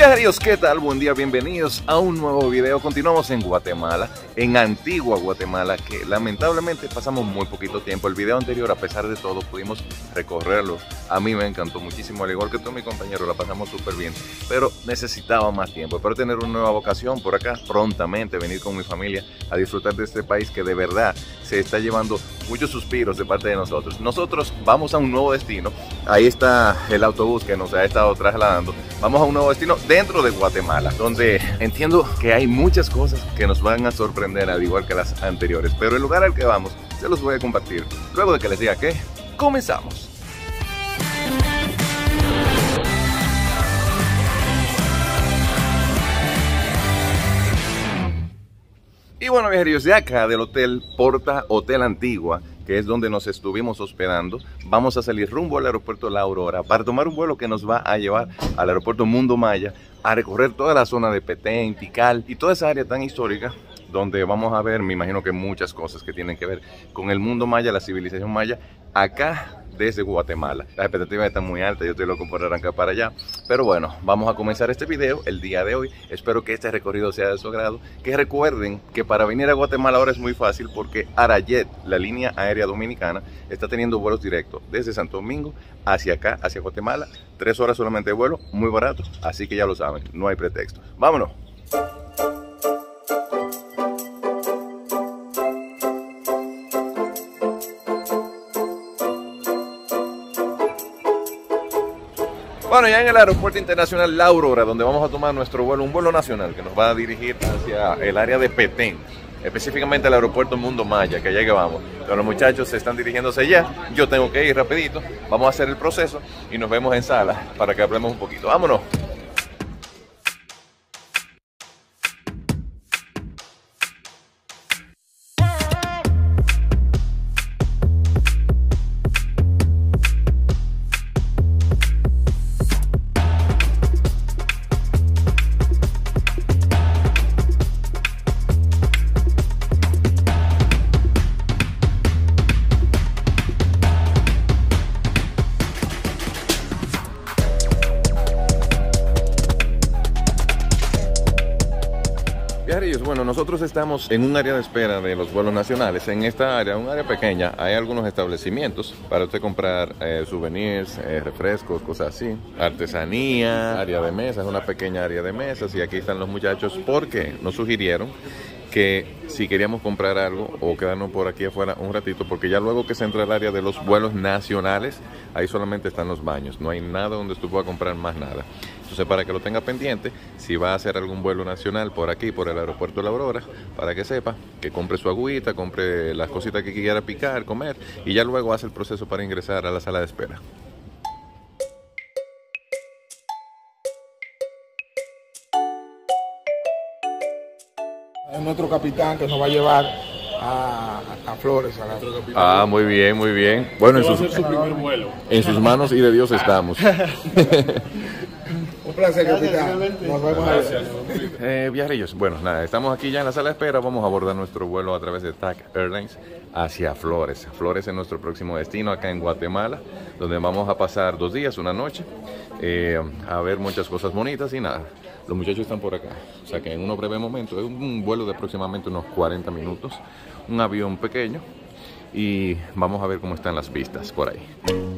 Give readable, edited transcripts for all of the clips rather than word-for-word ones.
Viajeros, ¿qué tal? Buen día, bienvenidos a un nuevo video. Continuamos en Guatemala, en Antigua Guatemala, que lamentablemente pasamos muy poquito tiempo. El video anterior, a pesar de todo, pudimos recorrerlo. A mí me encantó muchísimo, al igual que todos mis compañeros, la pasamos súper bien, pero necesitaba más tiempo. Espero tener una nueva vocación por acá prontamente, venir con mi familia a disfrutar de este país que de verdad se está llevando muchos suspiros de parte de nosotros. Nosotros vamos a un nuevo destino. Ahí está el autobús que nos ha estado trasladando. Vamos a un nuevo destino dentro de Guatemala, donde entiendo que hay muchas cosas que nos van a sorprender, al igual que las anteriores. Pero el lugar al que vamos se los voy a compartir luego de que les diga que comenzamos. Y bueno, viajeros, de acá del Hotel Porta Hotel Antigua, que es donde nos estuvimos hospedando, vamos a salir rumbo al aeropuerto La Aurora para tomar un vuelo que nos va a llevar al aeropuerto Mundo Maya, a recorrer toda la zona de Petén, Tikal y toda esa área tan histórica, donde vamos a ver, me imagino que muchas cosas que tienen que ver con el mundo maya, la civilización maya, acá desde Guatemala. Las expectativas están muy altas, yo estoy loco por arrancar para allá. Pero bueno, vamos a comenzar este video el día de hoy. Espero que este recorrido sea de su agrado. Que recuerden que para venir a Guatemala ahora es muy fácil, porque Arajet, la línea aérea dominicana, está teniendo vuelos directos desde Santo Domingo hacia acá, hacia Guatemala. 3 horas solamente de vuelo, muy barato. Así que ya lo saben, no hay pretextos. ¡Vámonos! Bueno, ya en el aeropuerto internacional La Aurora, donde vamos a tomar nuestro vuelo, un vuelo nacional que nos va a dirigir hacia el área de Petén, específicamente el aeropuerto Mundo Maya, que allá que vamos. Pero los muchachos se están dirigiéndose allá, yo tengo que ir rapidito, vamos a hacer el proceso y nos vemos en sala para que hablemos un poquito. ¡Vámonos! Bueno, nosotros estamos en un área de espera de los vuelos nacionales. En esta área, un área pequeña, hay algunos establecimientos para usted comprar souvenirs, refrescos, cosas así, artesanía, área de mesas, una pequeña área de mesas. Y aquí están los muchachos porque nos sugirieron que si queríamos comprar algo o quedarnos por aquí afuera un ratito, porque ya luego que se entra al área de los vuelos nacionales, ahí solamente están los baños, no hay nada donde usted pueda comprar más nada. Entonces, para que lo tenga pendiente, si va a hacer algún vuelo nacional por aquí, por el aeropuerto La Aurora, para que sepa que compre su agüita, compre las cositas que quiera picar, comer, y ya luego hace el proceso para ingresar a la sala de espera. Es nuestro capitán que nos va a llevar a Flores. Muy bien, muy bien. Bueno, su primer vuelo. En sus manos y de Dios estamos. Un placer, capitán. Nos vemos allá. Viajeros, bueno, nada, estamos aquí ya en la sala de espera. Vamos a abordar nuestro vuelo a través de TAC Airlines hacia Flores. Flores es nuestro próximo destino acá en Guatemala, donde vamos a pasar 2 días, una noche, a ver muchas cosas bonitas y nada. Los muchachos están por acá, o sea que en un breve momento, es un vuelo de aproximadamente unos 40 minutos, un avión pequeño, y vamos a ver cómo están las vistas por ahí.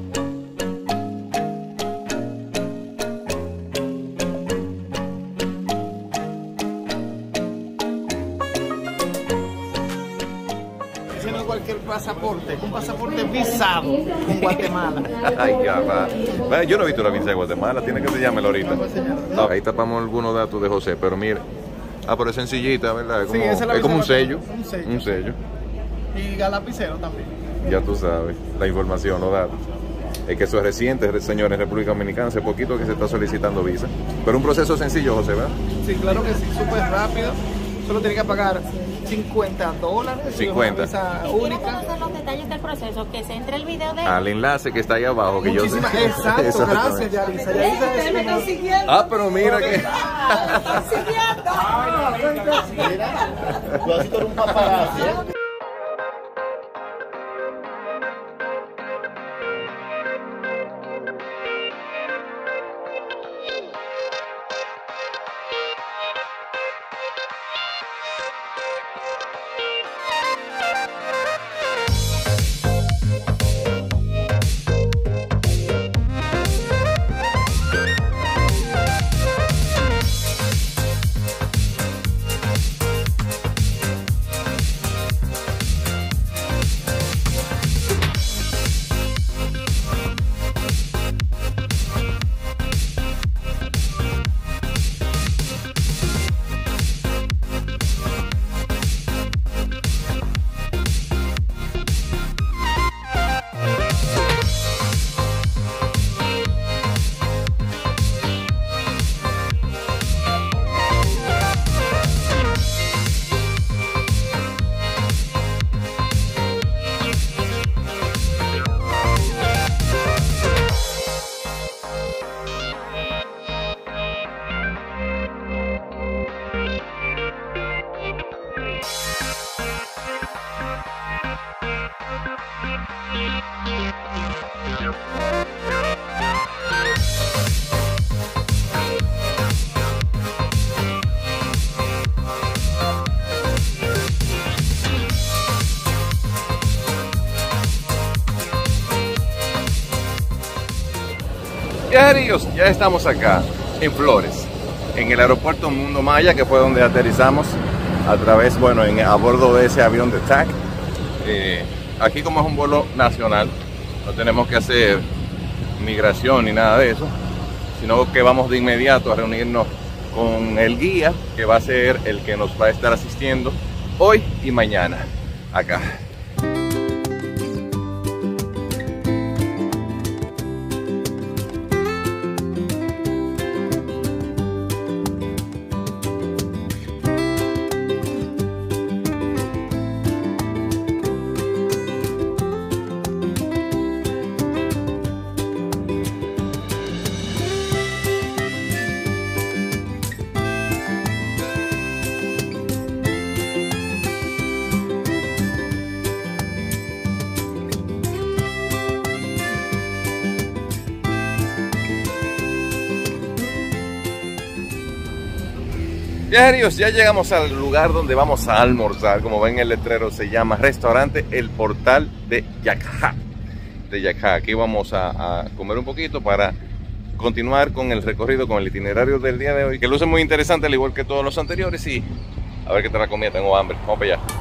Cualquier pasaporte, un pasaporte visado en Guatemala. Ay, ya va. Yo no he visto la visa de Guatemala, tiene que enseñármela ahorita. No, ahí tapamos algunos datos de José, pero mira, pero es sencillita, ¿verdad? Es como, sí, es como un sello. Un sello. Y al lapicero también. Ya tú sabes, la información, los datos. Es que eso es reciente, señores, en República Dominicana, hace poquito que se está solicitando visa. Pero un proceso sencillo, José, ¿verdad? Sí, claro que sí, súper rápido. Solo tiene que pagar $50. 50. Visa ¿Y quiere única. conocer los detalles del proceso? Que se entre el video de... Al enlace que está ahí abajo, que Muchísimas, yo sé. exacto, gracias, Yarisa. Ustedes me están siguiendo. Ah, pero mira que... Están siguiendo. Mira, tú has sido un paparazzi, ¿eh? Viajeros, ya estamos acá en Flores, en el aeropuerto Mundo Maya, que fue donde aterrizamos a través, bueno, a bordo de ese avión de TAC. Aquí, como es un vuelo nacional, no tenemos que hacer migración ni nada de eso, sino que vamos de inmediato a reunirnos con el guía, que va a ser el que nos va a estar asistiendo hoy y mañana acá. Viajeros, ya llegamos al lugar donde vamos a almorzar. Como ven, el letrero se llama Restaurante El Portal de Yacjá. Aquí vamos a comer un poquito para continuar con el recorrido, con el itinerario del día de hoy, que luce muy interesante al igual que todos los anteriores. Y a ver qué tal la comida, tengo hambre. Vamos para allá.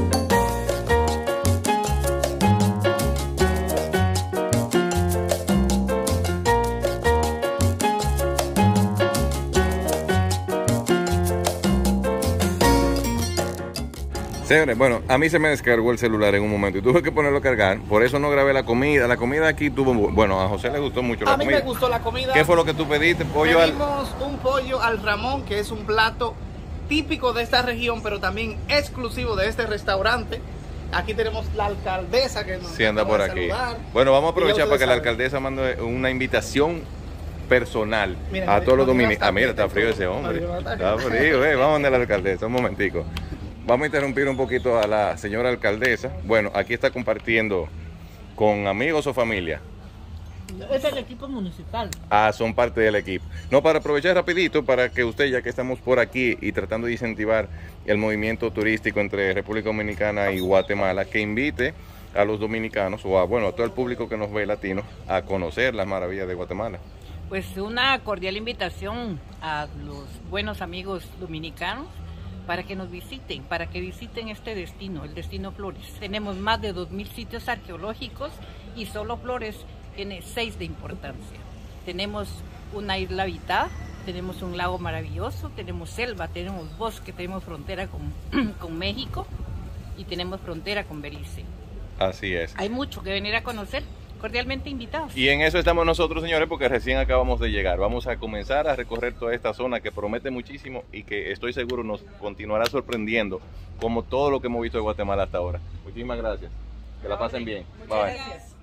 Señores, bueno, a mí se me descargó el celular en un momento y tuve que ponerlo a cargar, por eso no grabé la comida. La comida aquí tuvo, bueno, a José le gustó mucho la comida. A mí me gustó la comida. ¿Qué fue lo que tú pediste? Pedimos un pollo al Ramón, que es un plato típico de esta región, pero también exclusivo de este restaurante. Aquí tenemos la alcaldesa que nos sí, anda por aquí. Saludar. Bueno, vamos a aprovechar para que la alcaldesa mande una invitación personal a todos los dominicanos. Ah, mira, está frío ese hombre. Está frío, vamos a mandar a la alcaldesa, un momentico. Vamos a interrumpir un poquito a la señora alcaldesa. Bueno, aquí está compartiendo con amigos o familia. Es el equipo municipal. Ah, son parte del equipo. No, para aprovechar rapidito, para que usted, ya que estamos por aquí y tratando de incentivar el movimiento turístico entre República Dominicana y Guatemala, que invite a los dominicanos o a todo el público que nos ve latino a conocer las maravillas de Guatemala. Pues una cordial invitación a los buenos amigos dominicanos para que nos visiten, para que visiten este destino, el destino Flores. Tenemos más de 2000 sitios arqueológicos y solo Flores tiene 6 de importancia. Tenemos una isla habitada, tenemos un lago maravilloso, tenemos selva, tenemos bosque, tenemos frontera con México y tenemos frontera con Belice. Así es. Hay mucho que venir a conocer. Cordialmente invitados. Y en eso estamos nosotros, señores, porque recién acabamos de llegar. Vamos a comenzar a recorrer toda esta zona que promete muchísimo y que estoy seguro nos continuará sorprendiendo, como todo lo que hemos visto de Guatemala hasta ahora. Muchísimas gracias. Que la pasen bien. Bye.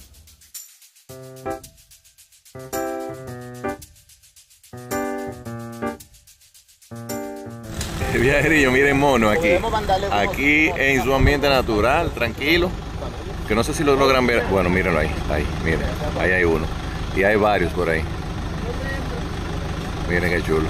Viajerillo, miren mono aquí. Aquí en su ambiente natural, tranquilo. Que no sé si lo logran ver. Bueno, mírenlo ahí, miren, ahí hay uno. Y hay varios por ahí. Miren qué chulo.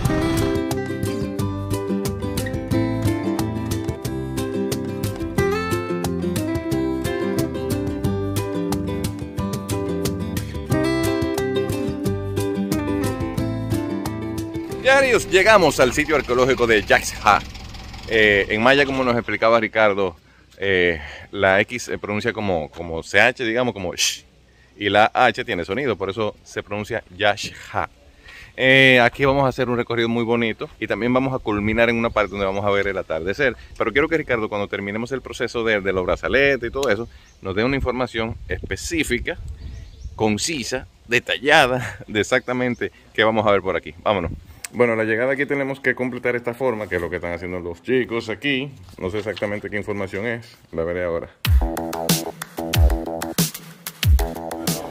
Diarios, llegamos al sitio arqueológico de Yacjá. En maya, como nos explicaba Ricardo, la X se pronuncia como CH, digamos, como sh, y la H tiene sonido, por eso se pronuncia Yacjá. Aquí vamos a hacer un recorrido muy bonito y también vamos a culminar en una parte donde vamos a ver el atardecer. Pero quiero que Ricardo, cuando terminemos el proceso de los brazaletes y todo eso, nos dé una información específica, concisa, detallada de exactamente qué vamos a ver por aquí. Vámonos. Bueno, la llegada aquí tenemos que completar esta forma, que es lo que están haciendo los chicos aquí. No sé exactamente qué información es, la veré ahora.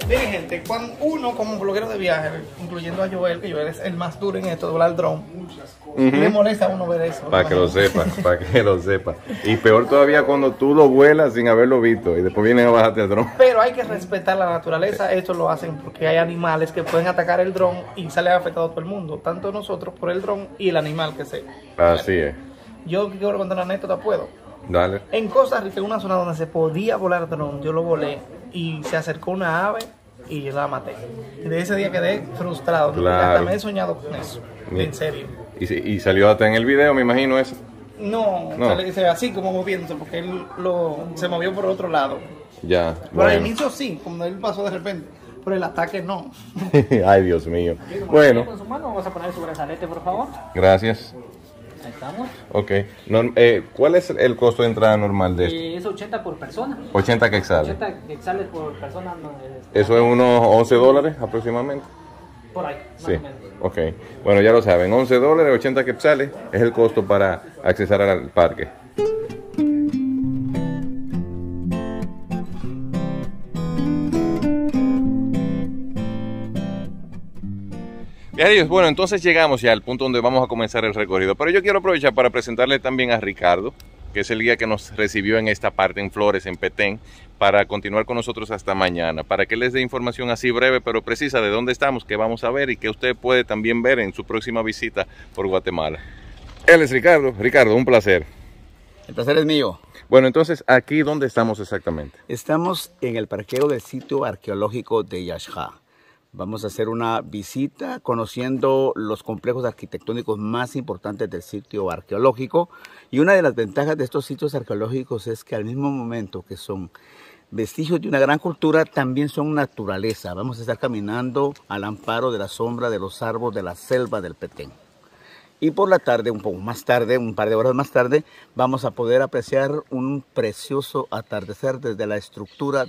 Miren, gente, cuando uno como bloguero de viaje, incluyendo a Joel, que Joel es el más duro en esto de volar dron, le molesta a uno ver eso. Para que lo sepa, para que lo sepa. Y peor todavía cuando tú lo vuelas sin haberlo visto y después vienen a bajarte el dron. Pero hay que respetar la naturaleza. Esto lo hacen porque hay animales que pueden atacar el dron y sale afectado a todo el mundo, tanto nosotros por el dron y el animal que sea. Así es. Yo quiero contar una anécdota, ¿puedo? Dale. En Costa Rica, en una zona donde se podía volar dron, yo lo volé y se acercó una ave y yo la maté. Y de ese día quedé frustrado. Claro. Hasta me he soñado con eso. En serio. Y salió hasta en el video, me imagino eso. No. Sale así como moviéndose porque él se movió por otro lado. Ya. Por el Bueno. inicio sí, como él pasó de repente. Pero el ataque no. Ay, Dios mío. Bueno, Con su mano vamos a poner su brazalete, por favor. gracias. Ahí estamos. Ok. ¿Cuál es el costo de entrada normal de esto? Es 80 por persona. 80 quetzales. 80 quetzales por persona. No, Eso es unos $11 aproximadamente. por ahí, más Sí, o menos. ok. Bueno, ya lo saben, $11, 80 quetzales es el costo para accesar al parque. Bien, bueno, entonces llegamos ya al punto donde vamos a comenzar el recorrido, pero yo quiero aprovechar para presentarle también a Ricardo, que es el guía que nos recibió en esta parte en Flores, en Petén, para continuar con nosotros hasta mañana, para que les dé información así breve pero precisa de dónde estamos, qué vamos a ver y que usted puede también ver en su próxima visita por Guatemala. Él es Ricardo. Ricardo, un placer. El placer es mío. Bueno, entonces, ¿aquí dónde estamos exactamente? Estamos en el parqueo del sitio arqueológico de Yaxha. Vamos a hacer una visita conociendo los complejos arquitectónicos más importantes del sitio arqueológico. Y una de las ventajas de estos sitios arqueológicos es que al mismo momento que son vestigios de una gran cultura, también son naturaleza. Vamos a estar caminando al amparo de la sombra de los árboles de la selva del Petén. Y por la tarde, un poco más tarde, un par de horas más tarde, vamos a poder apreciar un precioso atardecer desde la estructura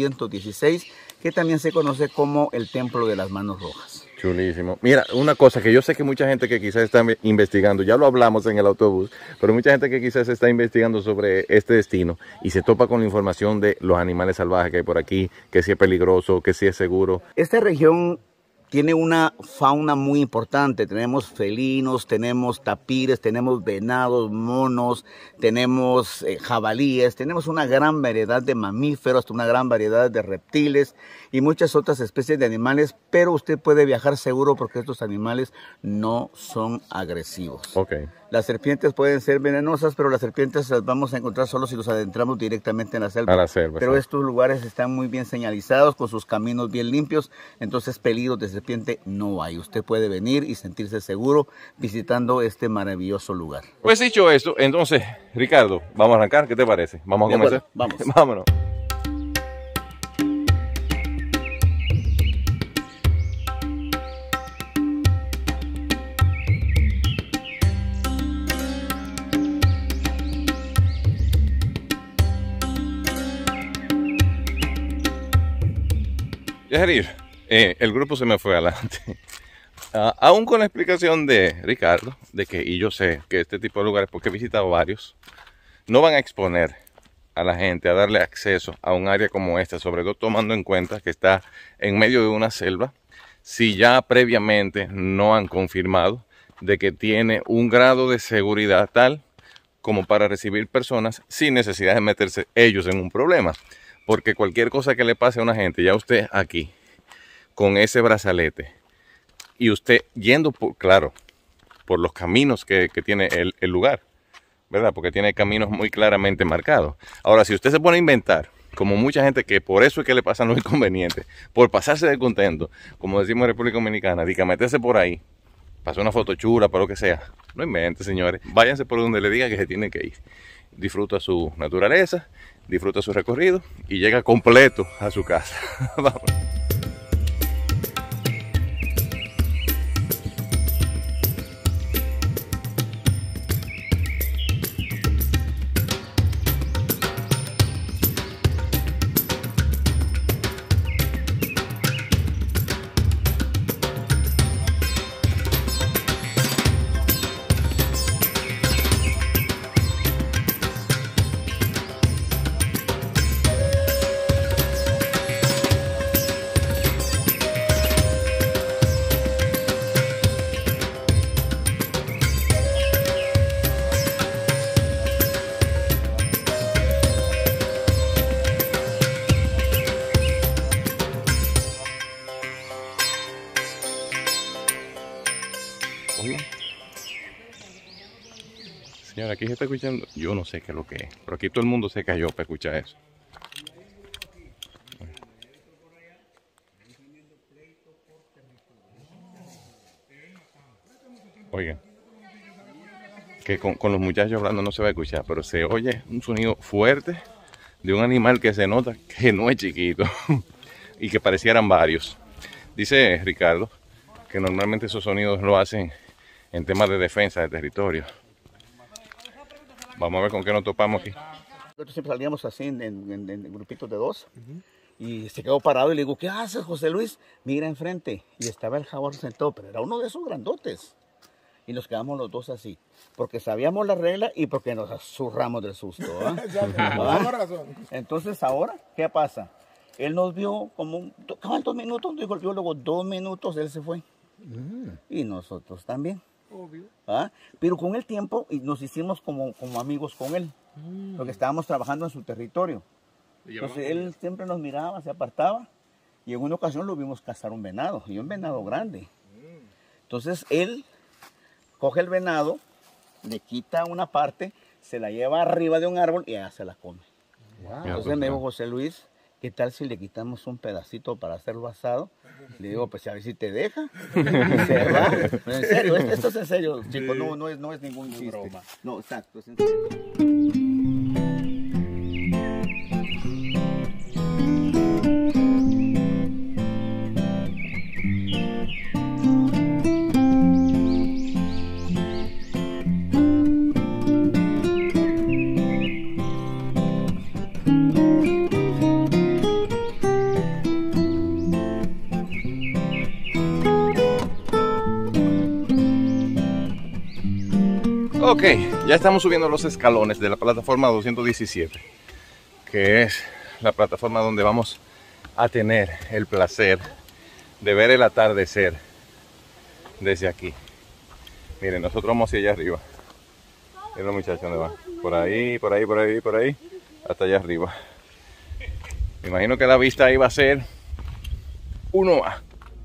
216, que también se conoce como el Templo de las Manos Rojas. Chulísimo. Mira, una cosa que yo sé que mucha gente que quizás está investigando, ya lo hablamos en el autobús, pero mucha gente que quizás está investigando sobre este destino y se topa con la información de los animales salvajes que hay por aquí, que si es peligroso, que si es seguro. Esta región tiene una fauna muy importante. Tenemos felinos, tenemos tapires, tenemos venados, monos, tenemos jabalíes, tenemos una gran variedad de mamíferos, una gran variedad de reptiles y muchas otras especies de animales, pero usted puede viajar seguro porque estos animales no son agresivos. Ok. Las serpientes pueden ser venenosas, pero las serpientes las vamos a encontrar solo si los adentramos directamente en la selva. A la selva, pero sí. estos lugares están muy bien señalizados, con sus caminos bien limpios, entonces peligros de serpiente no hay. Usted puede venir y sentirse seguro visitando este maravilloso lugar. Pues dicho esto, entonces, Ricardo, vamos a arrancar, ¿qué te parece? ¿Vamos a De comenzar? acuerdo, vamos. Vámonos. Yajarir, el grupo se me fue adelante. Aún con la explicación de Ricardo, de que, y yo sé que este tipo de lugares, porque he visitado varios, no van a exponer a la gente a darle acceso a un área como esta, sobre todo tomando en cuenta que está en medio de una selva, si ya previamente no han confirmado de que tiene un grado de seguridad tal como para recibir personas sin necesidad de meterse ellos en un problema. Porque cualquier cosa que le pase a una gente, ya usted aquí, con ese brazalete, y usted yendo, claro, por los caminos que tiene el lugar, ¿verdad? Porque tiene caminos muy claramente marcados. Ahora, si usted se pone a inventar, como mucha gente que por eso es que le pasan los inconvenientes, por pasarse de contento, como decimos en República Dominicana, de que meterse por ahí, pasar una foto chula, para lo que sea, no invente, señores. Váyanse por donde le diga que se tienen que ir. Disfruta su naturaleza, disfruta su recorrido y llega completo a su casa. Vamos. Muy bien. Señora, aquí se está escuchando, yo no sé qué es lo que es, pero aquí todo el mundo se cayó para escuchar eso. Oigan, que con los muchachos hablando no se va a escuchar, pero se oye un sonido fuerte de un animal que se nota que no es chiquito y que parecieran varios. Dice Ricardo que normalmente esos sonidos lo hacen en temas de defensa de territorio. Vamos a ver con qué nos topamos aquí. Nosotros siempre salíamos así en grupitos de 2. Y se quedó parado y le digo, ¿qué haces, José Luis? Mira enfrente. Y estaba el jaguar sentado, pero era uno de esos grandotes. Y nos quedamos los dos así, porque sabíamos la regla y porque nos zurramos del susto. Entonces ahora, ¿qué pasa? Él nos vio como, ¿cuántos minutos? Dijo el biólogo, 2 minutos, él se fue. Y nosotros también. Obvio. Pero con el tiempo nos hicimos como amigos con él, porque estábamos trabajando en su territorio. Entonces él siempre nos miraba, se apartaba, y en una ocasión lo vimos cazar un venado, y un venado grande. Entonces él coge el venado, le quita una parte, se la lleva arriba de un árbol y ya se la come. Wow. Entonces me dijo José Luis, ¿qué tal si le quitamos un pedacito para hacerlo asado? Le digo, pues a ver si te deja. Se va. Pero en serio, esto es en serio, chicos, no es ningún chiste. Broma. No, exacto, es en serio. Ok, ya estamos subiendo los escalones de la plataforma 217, que es la plataforma donde vamos a tener el placer de ver el atardecer desde aquí. Miren, nosotros vamos hacia allá arriba. Miren los muchachos dónde van. Por ahí, por ahí, por ahí, por ahí, hasta allá arriba. Me imagino que la vista ahí va a ser uno más.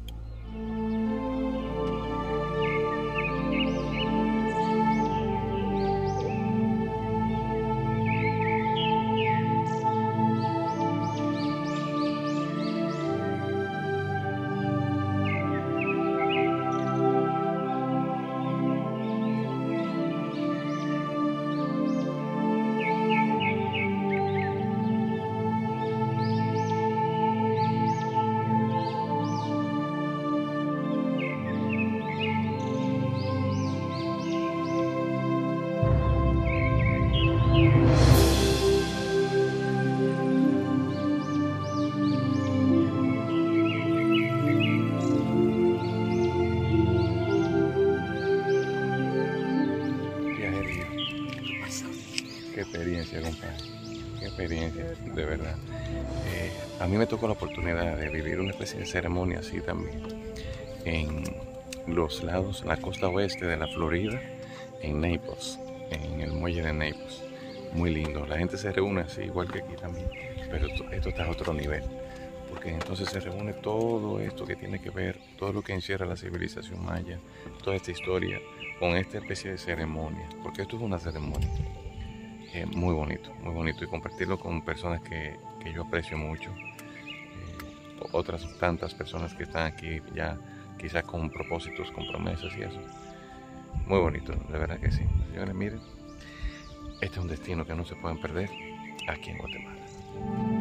Qué experiencia, compadre. Qué experiencia, de verdad. A mí me tocó la oportunidad de vivir una especie de ceremonia así también en los lados, la costa oeste de la Florida, en Naples, en el muelle de Naples. Muy lindo. La gente se reúne así, igual que aquí también, pero esto está a otro nivel, porque entonces se reúne todo esto que tiene que ver, todo lo que encierra la civilización maya, toda esta historia, con esta especie de ceremonia, porque esto es una ceremonia. Muy bonito, y compartirlo con personas que yo aprecio mucho, otras tantas personas que están aquí ya quizás con propósitos, con promesas y eso. Muy bonito, de verdad que sí. Señores, miren, este es un destino que no se pueden perder aquí en Guatemala.